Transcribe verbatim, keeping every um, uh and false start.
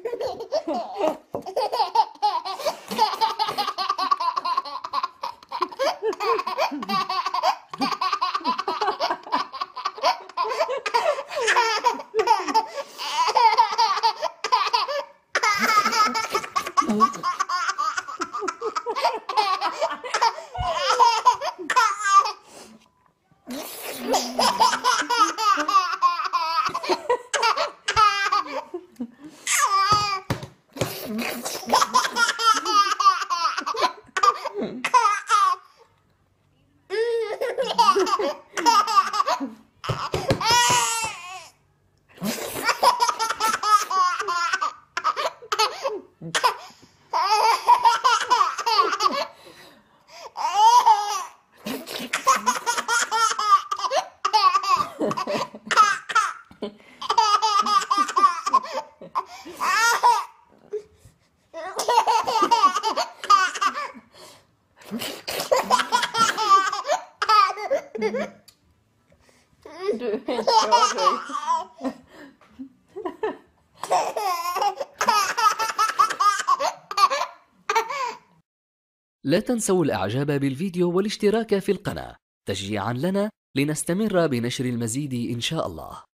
Du är en strawberry. لا تنسوا الإعجاب بالفيديو والاشتراك في القناة تشجيعا لنا لنستمر بنشر المزيد إن شاء الله.